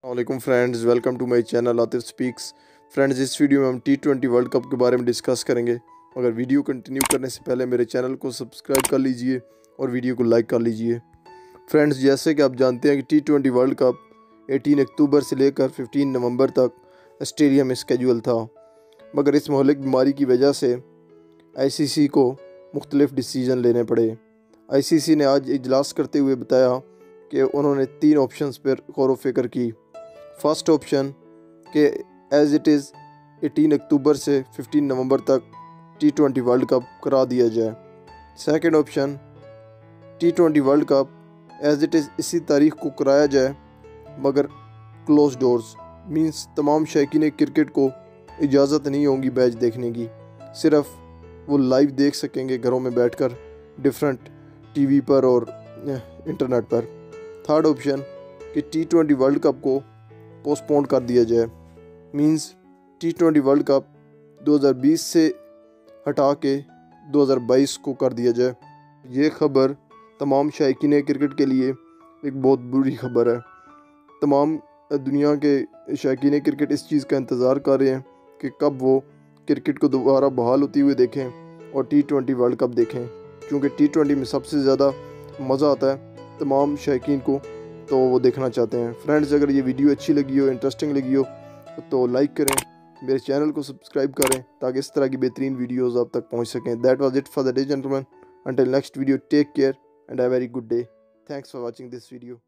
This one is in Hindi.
वालेकुम friends, welcome to my channel Atif speaks. Friends, इस वीडियो में हम T20 वर्ल्ड कप के बारे में डिस्कस करेंगे। मगर वीडियो कंटिन्यू करने से पहले मेरे चैनल को सब्सक्राइब कर लीजिए और वीडियो को लाइक कर लीजिए। फ्रेंड्स, जैसे कि आप जानते हैं कि T20 वर्ल्ड कप 18 अक्टूबर से लेकर 15 नवंबर तक ऑस्ट्रेलिया में स्केड्यूल था, मगर इस महलिक बीमारी की वजह से ICC को मुख्तलिफ डिसीजन लेने पड़े। ICC ने आज इजलास करते हुए बताया कि उन्होंने 3 ऑप्शंस पर गौर व फिक्र की। फर्स्ट ऑप्शन कि एज़ इट इज़ 18 अक्टूबर से 15 नवंबर तक T20 वर्ल्ड कप करा दिया जाए। Second option, T20 world cup as it is इसी तारीख को कराया जाए, मगर क्लोज डोर्स, मींस तमाम शौकीन क्रिकेट को इजाज़त नहीं होगी मैच देखने की, सिर्फ वो लाइव देख सकेंगे घरों में बैठकर डिफरेंट टीवी पर और इंटरनेट पर। थर्ड ऑप्शन कि T20 वर्ल्ड कप को पोस्टपोन कर दिया जाए, मींस T20 वर्ल्ड कप 2020 से हटा के 2022 को कर दिया जाए। ये खबर तमाम शौकीन क्रिकेट के लिए एक बहुत बुरी खबर है। तमाम दुनिया के शौकीन क्रिकेट इस चीज़ का इंतज़ार कर रहे हैं कि कब वो क्रिकेट को दोबारा बहाल होती हुई देखें और T20 वर्ल्ड कप देखें, क्योंकि T20 में सबसे ज़्यादा मज़ा आता है तमाम शौकीन को, तो वो देखना चाहते हैं। फ्रेंड्स, अगर ये वीडियो अच्छी लगी हो, इंटरेस्टिंग लगी हो, तो लाइक करें, मेरे चैनल को सब्सक्राइब करें ताकि इस तरह की बेहतरीन वीडियोज़ आप तक पहुँच सकें। That was it for the day gentleman. Until next video, take care and have very good day. Thanks for watching this video.